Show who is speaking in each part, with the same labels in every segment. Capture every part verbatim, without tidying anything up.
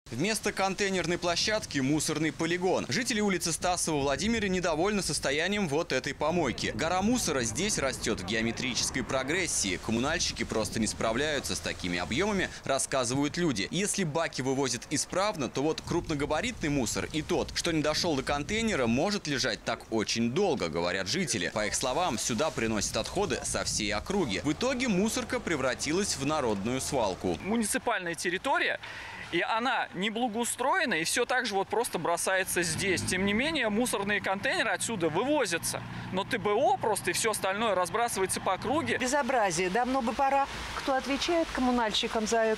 Speaker 1: Вместо контейнерной площадки – мусорный полигон. Жители улицы Стасова в Владимире недовольны состоянием вот этой помойки. Гора мусора здесь растет в геометрической прогрессии. Коммунальщики просто не справляются с такими объемами, рассказывают люди. Если баки вывозят исправно, то вот крупногабаритный мусор и тот, что не дошел до контейнера, может лежать так очень долго, говорят жители. По их словам, сюда приносят отходы со всей округи. В итоге мусорка превратилась в народную свалку.
Speaker 2: Муниципальная территория. И она не благоустроена, и все так же вот просто бросается здесь. Тем не менее, мусорные контейнеры отсюда вывозятся. Но ТБО просто и все остальное разбрасывается по округе.
Speaker 3: Безобразие. Давно бы пора. Кто отвечает коммунальщикам за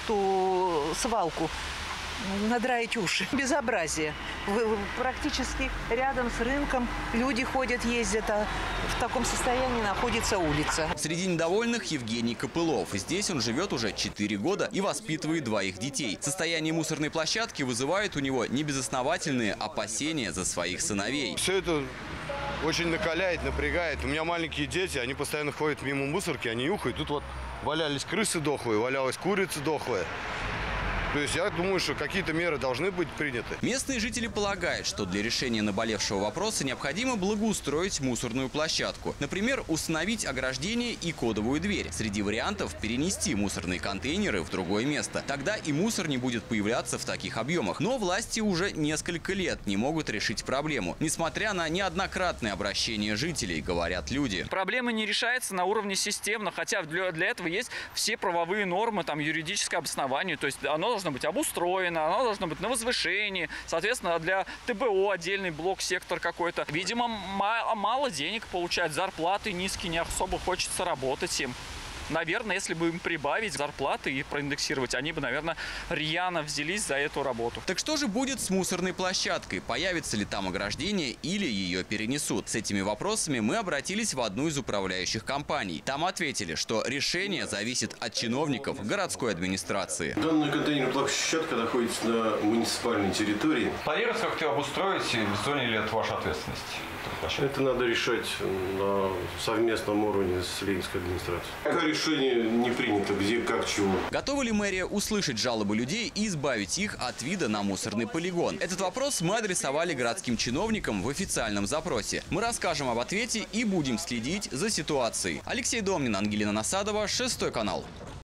Speaker 3: эту свалку? Надраить уши. Безобразие. Практически рядом с рынком люди ходят, ездят, а в таком состоянии находится улица.
Speaker 1: Среди недовольных Евгений Копылов. Здесь он живет уже четыре года и воспитывает двоих детей. Состояние мусорной площадки вызывает у него небезосновательные опасения за своих сыновей.
Speaker 4: Все это очень накаляет, напрягает. У меня маленькие дети, они постоянно ходят мимо мусорки, они нюхают. Тут вот валялись крысы дохлые, валялась курица дохлая. То есть я думаю, что какие-то меры должны быть приняты.
Speaker 1: Местные жители полагают, что для решения наболевшего вопроса необходимо благоустроить мусорную площадку. Например, установить ограждение и кодовую дверь. Среди вариантов перенести мусорные контейнеры в другое место. Тогда и мусор не будет появляться в таких объемах. Но власти уже несколько лет не могут решить проблему. Несмотря на неоднократные обращения жителей, говорят люди.
Speaker 2: Проблема не решается на уровне системно, хотя для, для этого есть все правовые нормы, там юридическое обоснование. То есть оно должно быть обустроено, оно должно быть на возвышении. Соответственно, для ТБО отдельный блок, сектор какой-то. Видимо, мало денег получать, зарплаты низкие, не особо хочется работать им. Наверное, если бы им прибавить зарплаты и проиндексировать, они бы, наверное, рьяно взялись за эту работу.
Speaker 1: Так что же будет с мусорной площадкой? Появится ли там ограждение или ее перенесут? С этими вопросами мы обратились в одну из управляющих компаний. Там ответили, что решение зависит от чиновников городской администрации.
Speaker 5: Данная контейнерная площадка находится на муниципальной территории.
Speaker 6: Планируется как-то обустроить, в зоне ли это ваша ответственность?
Speaker 5: Это надо решать на совместном уровне с Ленинской администрацией. Пока решение не принято, где, как, чего.
Speaker 1: Готова ли мэрия услышать жалобы людей и избавить их от вида на мусорный полигон? Этот вопрос мы адресовали городским чиновникам в официальном запросе. Мы расскажем об ответе и будем следить за ситуацией. Алексей Домнин, Ангелина Насадова, Шестой канал.